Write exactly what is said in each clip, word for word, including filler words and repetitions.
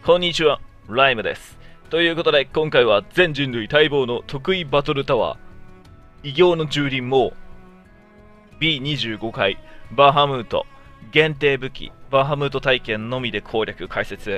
こんにちは、ライムです。ということで、今回は全人類待望の得意バトルタワー、異形の蹂躙も ビーにじゅうご 回バハムート限定武器バハムート体験のみで攻略解説。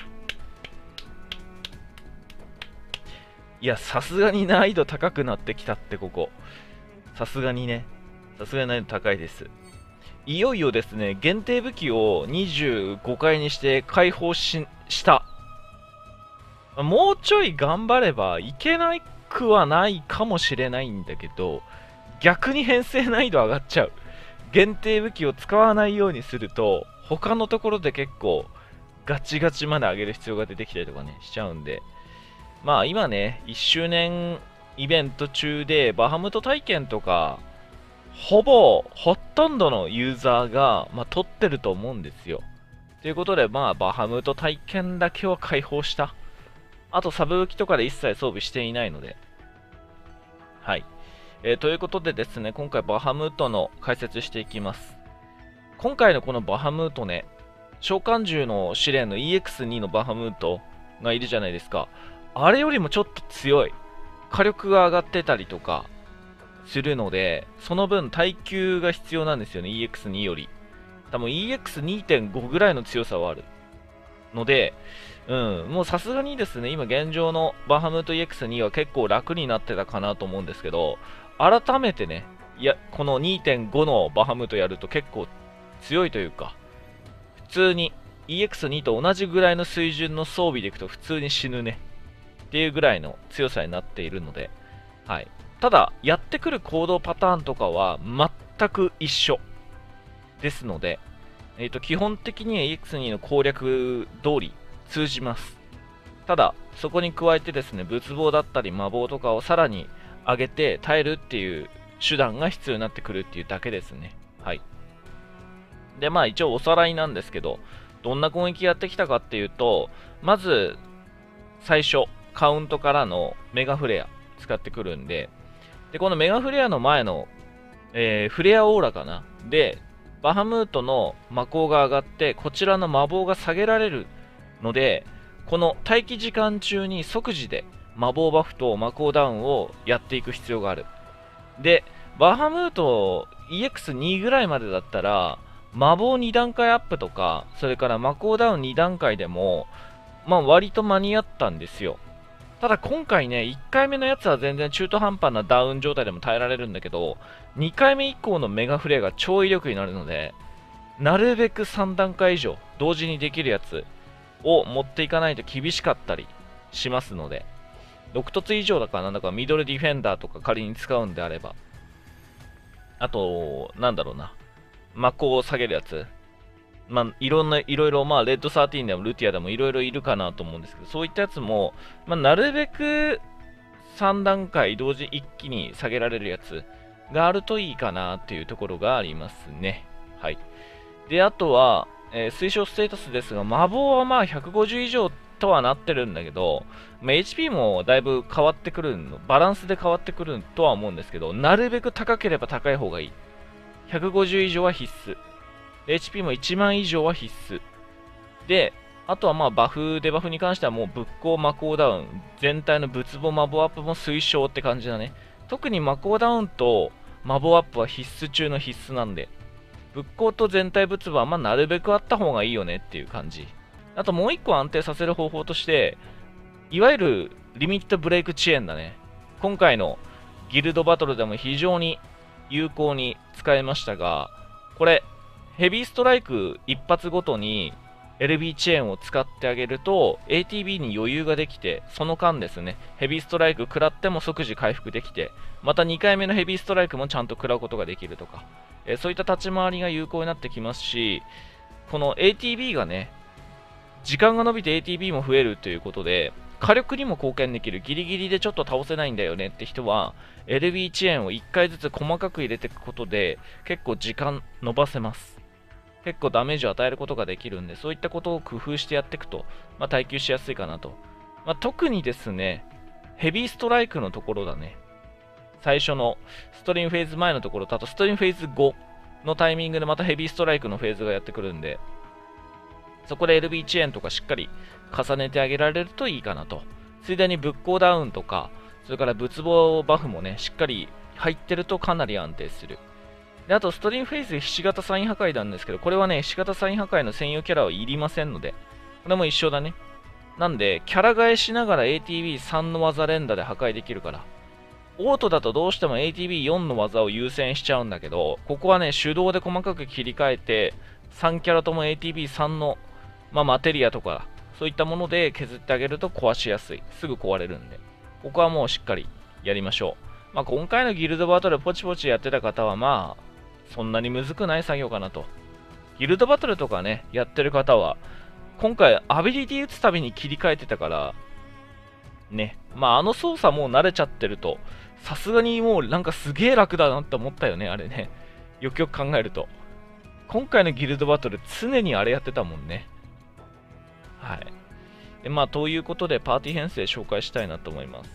いや、さすがに難易度高くなってきたって、ここ。さすがにね、さすがに難易度高いです。いよいよですね、限定武器をにじゅうごかいにして解放しした。もうちょい頑張ればいけなくはないかもしれないんだけど、逆に編成難易度上がっちゃう。限定武器を使わないようにすると、他のところで結構ガチガチまで上げる必要が出てきたりとかね、しちゃうんで。まあ今ね、いっしゅうねんイベント中でバハムト体験とか、ほぼ、ほとんどのユーザーが、まあ、取ってると思うんですよ。ということで、まあ、バハムト体験だけは解放した。あと、サブ武器とかで一切装備していないので。はい。えー、ということでですね、今回バハムートの解説していきます。今回のこのバハムートね、召喚獣の試練の イーエックスツー のバハムートがいるじゃないですか。あれよりもちょっと強い。火力が上がってたりとか、するので、その分耐久が必要なんですよね、イーエックスツー より。多分 イーエックスにてんご ぐらいの強さはある。ので、うん、もうさすがにですね、今現状のバハムート イーエックスツー は結構楽になってたかなと思うんですけど、改めてね、いや、この にてんご のバハムートやると結構強いというか、普通に イーエックスツー と同じぐらいの水準の装備でいくと普通に死ぬね。っていうぐらいの強さになっているので、はい。ただ、やってくる行動パターンとかは全く一緒ですので、えーと、基本的には イーエックスツー の攻略通り通じます。ただ、そこに加えてですね、仏棒だったり魔棒とかをさらに上げて耐えるっていう手段が必要になってくるっていうだけですね。はい。で、まあ一応おさらいなんですけど、どんな攻撃やってきたかっていうと、まず、最初、カウントからのメガフレア使ってくるんで、で、このメガフレアの前の、えー、フレアオーラかなで、バハムートの魔法が上がって、こちらの魔法が下げられるので、この待機時間中に即時で魔法バフと魔法ダウンをやっていく必要がある。で、バハムート イーエックスツー ぐらいまでだったら、魔法に段階アップとか、それから魔法ダウンに段階でも、まあ割と間に合ったんですよ。ただ今回ね、いっかいめのやつは全然中途半端なダウン状態でも耐えられるんだけど、にかいめ以降のメガフレアが超威力になるので、なるべくさん段階以上同時にできるやつを持っていかないと厳しかったりしますので、ろく凸以上だかなんだかミドルディフェンダーとか仮に使うんであれば、あと、なんだろうな、魔法を下げるやつ、まあ、いろんな、いろいろ、まあ、レッドサーティーンでもルティアでもいろいろいるかなと思うんですけど、そういったやつも、まあ、なるべくさん段階同時一気に下げられるやつがあるといいかなっていうところがありますね。はい。で、あとは、えー、推奨ステータスですが、魔法はまあひゃくごじゅう以上とはなってるんだけど、まあ、エイチピー もだいぶ変わってくるの、バランスで変わってくるとは思うんですけど、なるべく高ければ高い方がいい。ひゃくごじゅう以上は必須。エイチピー もいちまん以上は必須。で、あとはまあバフ、デバフに関してはもう仏光魔法ダウン、全体の仏母魔法アップも推奨って感じだね。特に魔法ダウンと魔法アップは必須中の必須なんで、仏光と全体仏母はまあなるべくあった方がいいよねっていう感じ。あともう一個安定させる方法として、いわゆるリミットブレイク遅延だね。今回のギルドバトルでも非常に有効に使えましたが、これ、ヘビーストライク一発ごとに エルビー チェーンを使ってあげると エーティービー に余裕ができて、その間ですね、ヘビーストライク食らっても即時回復できて、またにかいめのヘビーストライクもちゃんと食らうことができるとか、えー、そういった立ち回りが有効になってきますし、この エーティービー がね、時間が伸びて エーティービー も増えるということで、火力にも貢献できる、ギリギリでちょっと倒せないんだよねって人は、エルビー 遅延をいっかいずつ細かく入れていくことで、結構時間伸ばせます。結構ダメージを与えることができるんで、そういったことを工夫してやっていくと、まあ、耐久しやすいかなと。まあ、特にですね、ヘビーストライクのところだね。最初のストリームフェーズ前のところと、あとストリームフェーズごのタイミングでまたヘビーストライクのフェーズがやってくるんで、 そこで エルビー チェーンとかしっかり重ねてあげられるといいかなと。ついでに仏光ダウンとか、それから仏棒バフもね、しっかり入ってるとかなり安定する。で、あと、ストリームフェイスひし形サイン破壊なんですけど、これはね、ひし形サイン破壊の専用キャラはいりませんので、これも一緒だね。なんで、キャラ替えしながら エーティービースリー の技連打で破壊できるから。オートだとどうしても エーティービーよん の技を優先しちゃうんだけど、ここはね、手動で細かく切り替えて、さんキャラとも エーティービースリー の、まあ、マテリアとか、そういったもので削ってあげると壊しやすい。すぐ壊れるんで。ここはもうしっかりやりましょう。まあ、今回のギルドバトルポチポチやってた方は、まあ、そんなにむずくない作業かなと。ギルドバトルとかね、やってる方は、今回アビリティ打つたびに切り替えてたから、ね、まああの操作もう慣れちゃってると、さすがにもうなんかすげえ楽だなって思ったよね、あれね。よくよく考えると。今回のギルドバトル常にあれやってたもんね。はい。でまあということでパーティー編成紹介したいなと思います。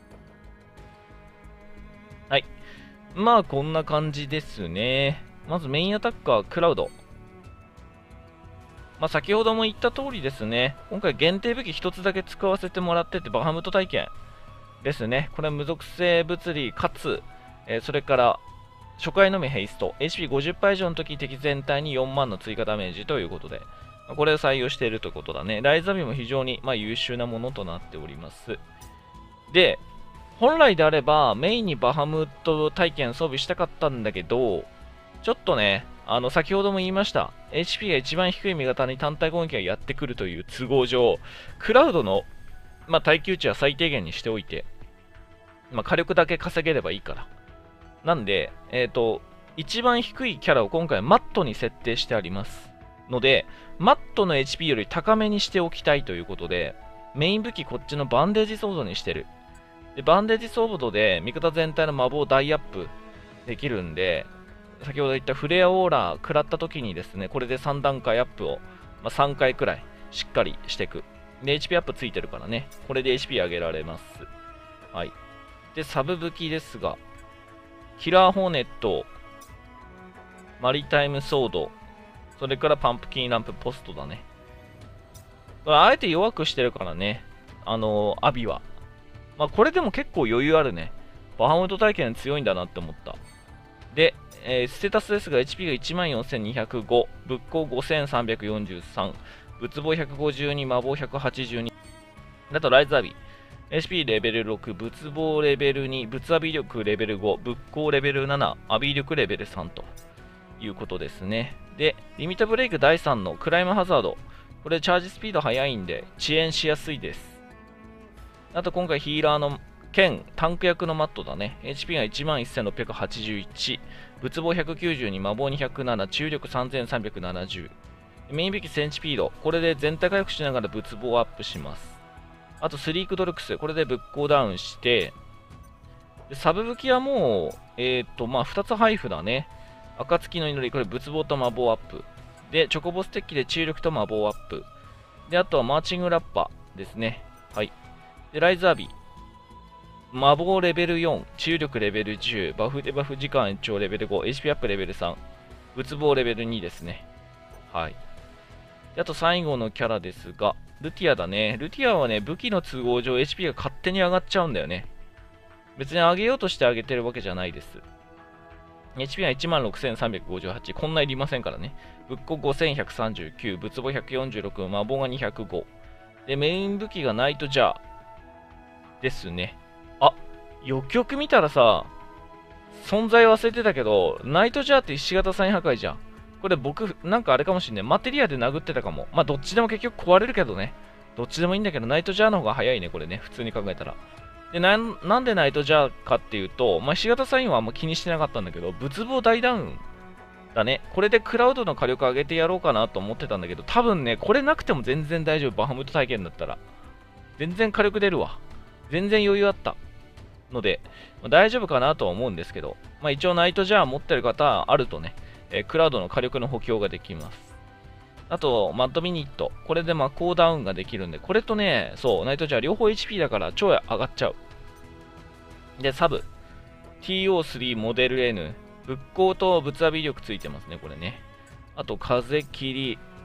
はい。まあこんな感じですね。まずメインアタッカー、クラウド。まあ先ほども言った通りですね。今回限定武器一つだけ使わせてもらってて、バハムト体験ですね。これは無属性物理かつ、えー、それから初回のみヘイスト。エイチピーごじゅっパー 以上の時敵全体によんまんの追加ダメージということで、まあ、これを採用しているということだね。ライザビも非常に、まあ、優秀なものとなっております。で、本来であればメインにバハムト体験装備したかったんだけど、ちょっとね、あの先ほども言いました、エイチピー が一番低い味方に単体攻撃がやってくるという都合上、クラウドの、まあ、耐久値は最低限にしておいて、まあ、火力だけ稼げればいいから。なんで、えっと、一番低いキャラを今回マットに設定してありますので、マットの エイチピー より高めにしておきたいということで、メイン武器こっちのバンデージソードにしてる。でバンデージソードで味方全体の魔法大アップできるんで、先ほど言ったフレアオーラ食らった時にですね、これでさん段階アップを、まあ、さんかいくらいしっかりしていく。で、エイチピー アップついてるからね、これで エイチピー 上げられます。はい。で、サブ武器ですが、キラーホーネット、マリタイムソード、それからパンプキンランプポストだね。これあえて弱くしてるからね、あのー、アビは。まあ、これでも結構余裕あるね。バハムト体験強いんだなって思った。で、えー、ステータスですが エイチピー が いちまんよんせんにひゃくご、仏光ごせんさんびゃくよんじゅうさん、仏棒ひゃくごじゅうに、魔法ひゃくはちじゅうに、あとライズアビ、エイチピー レベルろく、仏棒レベルに、仏アビ力レベルご、仏光レベルなな、アビ力レベルさんということですね。で、リミットブレイクだいさんのクライムハザード、これチャージスピード速いんで遅延しやすいです。あと今回ヒーラーの兼タンク役のマットだね。エイチピー が いちまんせんろっぴゃくはちじゅういち、仏棒ひゃくきゅうじゅうに、魔法にひゃくなな、治癒力さんぜんさんびゃくななじゅう。メイン武器センチピード、これで全体回復しながら仏棒をアップします。あとスリークドルクス、これで仏光ダウンして、でサブ武器はもう、えっ、ー、と、まあふたつ配布だね。暁の祈り、これ仏棒と魔法アップ。で、チョコボステッキで治癒力と魔法アップ。で、あとはマーチングラッパですね。はい。で、ライズアビ。魔法レベルよん、治癒力レベルじゅう、バフデバフ時間延長レベルご、エイチピー アップレベルさん、仏棒レベルにですね。はい。であと最後のキャラですが、ルティアだね。ルティアはね、武器の都合上 エイチピー が勝手に上がっちゃうんだよね。別に上げようとして上げてるわけじゃないです。エイチピー が いちまんろくせんさんびゃくごじゅうはち、こんないりませんからね。仏光ごせんひゃくさんじゅうきゅう、仏棒ひゃくよんじゅうろく、魔法がにひゃくご。で、メイン武器がナイトジャーですね。あ、よくよく見たらさ、存在忘れてたけど、ナイトジャーってひし形サイン破壊じゃん。これ僕、なんかあれかもしんない。マテリアで殴ってたかも。まあ、どっちでも結局壊れるけどね。どっちでもいいんだけど、ナイトジャーの方が早いね、これね。普通に考えたら。で、な、なんでナイトジャーかっていうと、まあ、ひし形サインはあんま気にしてなかったんだけど、仏棒大ダウンだね。これでクラウドの火力上げてやろうかなと思ってたんだけど、多分ね、これなくても全然大丈夫。バハムト体験だったら。全然火力出るわ。全然余裕あった。ので、まあ、大丈夫かなとは思うんですけど、まあ、一応ナイトジャー持ってる方あるとね、えー、クラウドの火力の補強ができます。あと、マッドミニット。これで魔法ダウンができるんで、これとね、そう、ナイトジャー両方 エイチピー だから超上がっちゃう。で、サブ。ティーオースリー モデル N。仏光と仏アビ力ついてますね、これね。あと、風切り。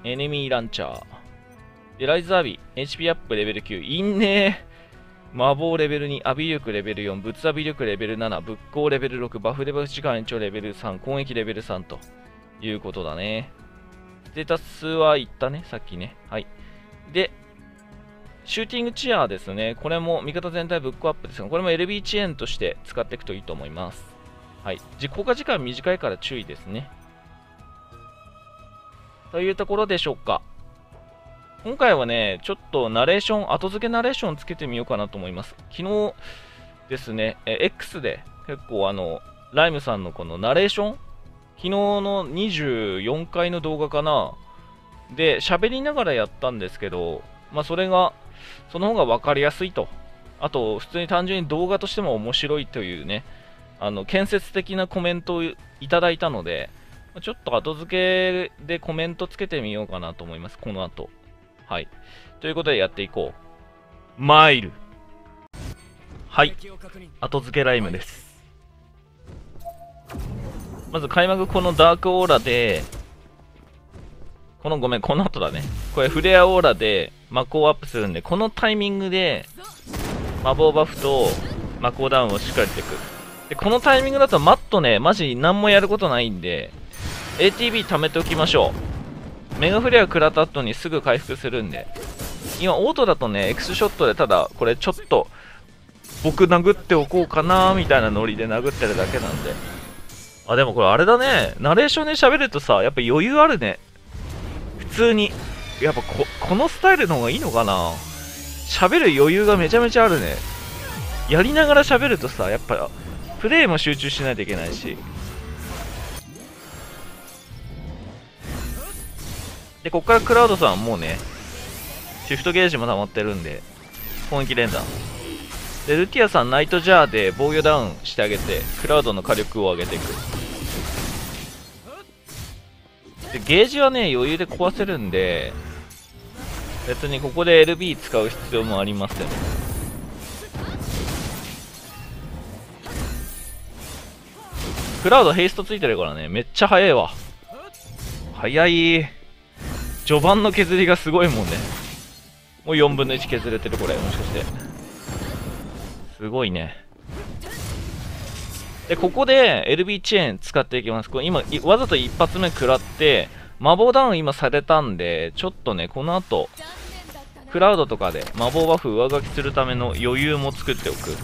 エネミーランチャー。で、ライズアビ、エイチピー アップレベルきゅう。いんねー。魔法レベルに、アビ力レベルよん、物アビ力レベルなな、仏光レベルろく、バフレバフ時間延長レベルさん、攻撃レベルさんということだね。ステータスは言ったね、さっきね。はい。で、シューティングチアですね。これも味方全体ブックアップですが、これも エルビー 遅延として使っていくといいと思います。はい。実効果時間短いから注意ですね。というところでしょうか。今回はね、ちょっとナレーション、後付けナレーションつけてみようかなと思います。昨日ですね、え X で結構あの、ライムさんのこのナレーション、昨日のにじゅうよんかいの動画かな、で、喋りながらやったんですけど、まあそれが、その方が分かりやすいと。あと、普通に単純に動画としても面白いというね、あの、建設的なコメントをいただいたので、ちょっと後付けでコメントつけてみようかなと思います、この後。はい。ということでやっていこう。マイル。はい。後付けライムです。まず開幕このダークオーラで、このごめん、この後だね。これフレアオーラで魔法アップするんで、このタイミングで魔法バフと魔法ダウンをしっかりしていく。で、このタイミングだとマットね、マジ何もやることないんで、エーティービー 貯めておきましょう。メガフレア食らった後にすぐ回復するんで。今、オートだとね、X ショットでただ、これちょっと、僕殴っておこうかなーみたいなノリで殴ってるだけなんで。あ、でもこれあれだね。ナレーションで喋るとさ、やっぱ余裕あるね。普通に。やっぱこ、このスタイルの方がいいのかな。喋る余裕がめちゃめちゃあるね。やりながら喋るとさ、やっぱ、プレイも集中しないといけないし。で、こっからクラウドさんもうね、シフトゲージも溜まってるんで、攻撃連打。で、ルティアさんナイトジャーで防御ダウンしてあげて、クラウドの火力を上げていく。で、ゲージはね、余裕で壊せるんで、別にここで エルビー 使う必要もありません。クラウドヘイストついてるからね、めっちゃ速いわ。速い。序盤の削りがすごいもんね。もうよんぶんのいち削れてる、これ。もしかして。すごいね。で、ここで エルビー チェーン使っていきます。これ今、わざと一発目食らって、魔法ダウン今されたんで、ちょっとね、この後、クラウドとかで魔法バフ上書きするための余裕も作っておく。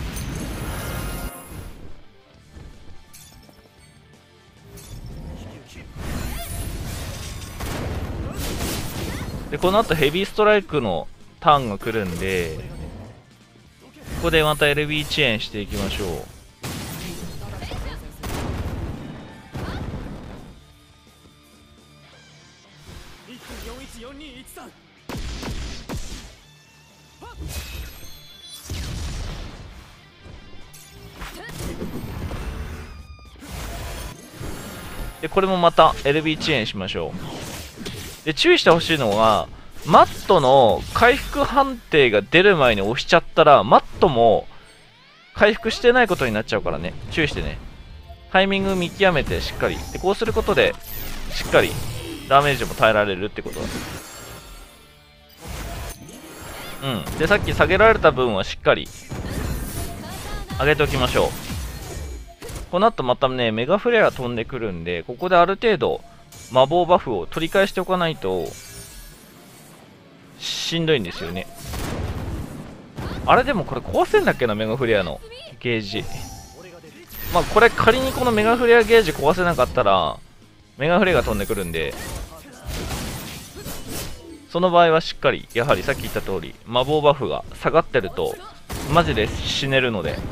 で、この後ヘビーストライクのターンが来るんで、ここでまた エルビー 遅延していきましょう。で、これもまた エルビー 遅延しましょう。で、注意してほしいのは、マットの回復判定が出る前に押しちゃったら、マットも回復してないことになっちゃうからね。注意してね。タイミング見極めてしっかり。で、こうすることで、しっかりダメージも耐えられるってことだ。うん。で、さっき下げられた分はしっかり上げておきましょう。この後またね、メガフレア飛んでくるんで、ここである程度魔法バフを取り返しておかないとしんどいんですよね。あれでもこれ壊せんだっけな、メガフレアのゲージ。まあこれ仮にこのメガフレアゲージ壊せなかったらメガフレアが飛んでくるんで、その場合はしっかり、やはりさっき言った通り魔法バフが下がってるとマジで死ねるので。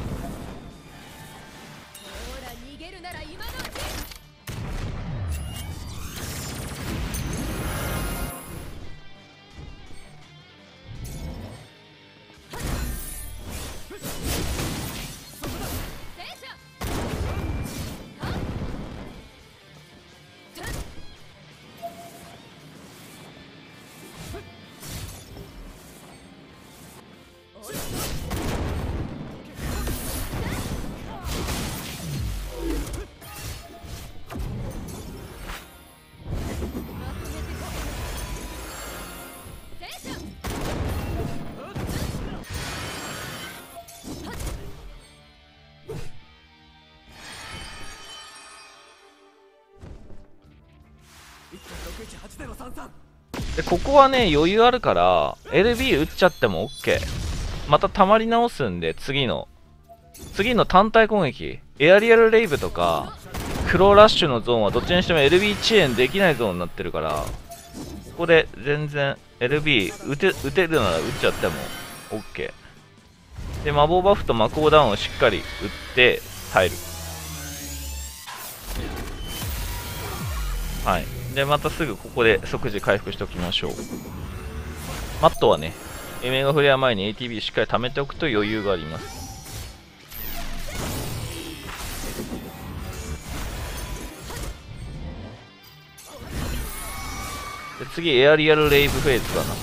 でここはね余裕あるから エルビー 打っちゃっても OK。 また溜まり直すんで、次の次の単体攻撃エアリアルレイブとかクローラッシュのゾーンはどっちにしても エルビー 遅延できないゾーンになってるから、ここで全然 エルビー 打て打てるなら打っちゃっても OK。 で魔法バフと魔法ダウンをしっかり打って耐える。はい。でまたすぐここで即時回復しておきましょう。マットはねメガフレア前に エーティービー しっかり貯めておくと余裕があります。で次エアリアルレイブフェーズだな。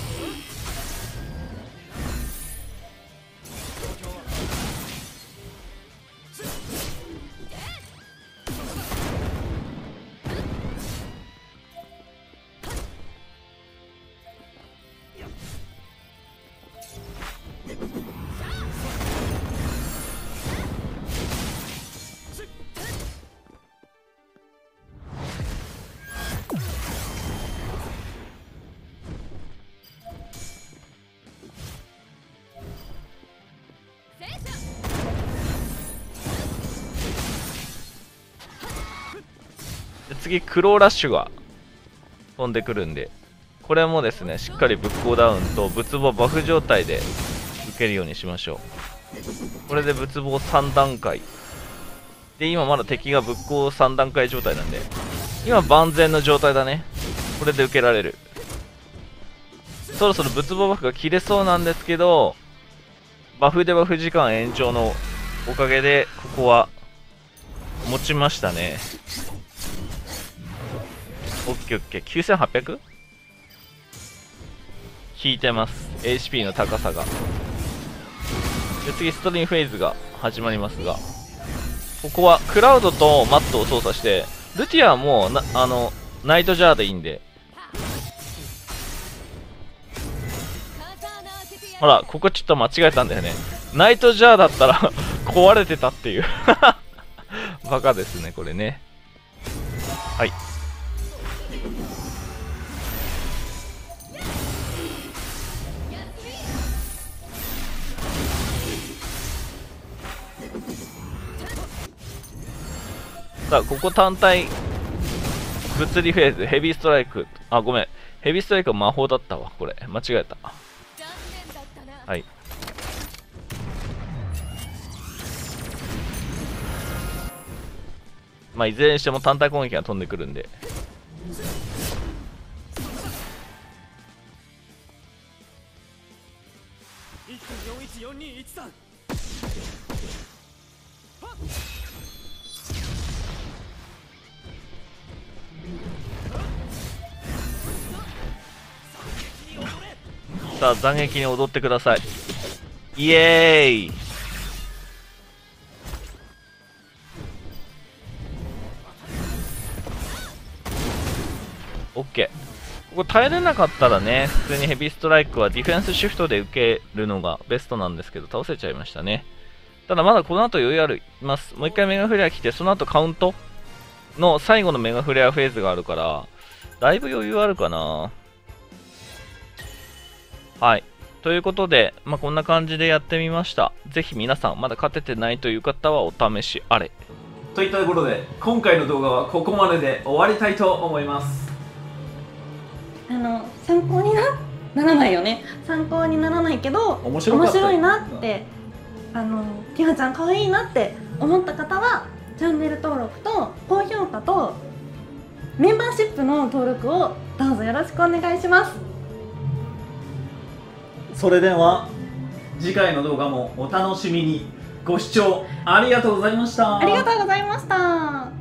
で次クローラッシュが飛んでくるんで、これもですねしっかり仏光ダウンと仏棒バフ状態で受けるようにしましょう。これで仏棒さん段階で、今まだ敵が仏光さん段階状態なんで今万全の状態だね。これで受けられる。そろそろ仏棒バフが切れそうなんですけど、バフでバフ時間延長のおかげでここは持ちましたね。オッケーオッケー。きゅうせんはっぴゃく 引いてます。 エイチピー の高さが。で次ストリームフェーズが始まりますが、ここはクラウドとマットを操作して、ルティアはもうなあのナイトジャーでいいんで、ほらここちょっと間違えたんだよね。ナイトジャーだったら壊れてたっていうバカですねこれね。はい。さあここ単体物理フェーズヘビーストライク、あごめんヘビーストライクは魔法だったわ、これ間違えた。はい。まあいずれにしても単体攻撃が飛んでくるんで、さあ斬撃に踊ってください。イエーイ。オッケー。ここ耐えれなかったらね、普通にヘビーストライクはディフェンスシフトで受けるのがベストなんですけど、倒せちゃいましたね。ただまだこの後余裕あります。もう一回メガフレア来て、その後カウントの最後のメガフレアフェーズがあるから、だいぶ余裕あるかな。はい。ということで、まあ、こんな感じでやってみました。ぜひ皆さん、まだ勝ててないという方はお試しあれ。といったところで、今回の動画はここまでで終わりたいと思います。 あの、参考になならないよね。参考にならないけど、面白面白いなって、あの、ティファちゃん可愛いなって思った方は、チャンネル登録と高評価とメンバーシップの登録をどうぞよろしくお願いします。 それでは次回の動画もお楽しみに。ご視聴ありがとうございました。 ありがとうございました。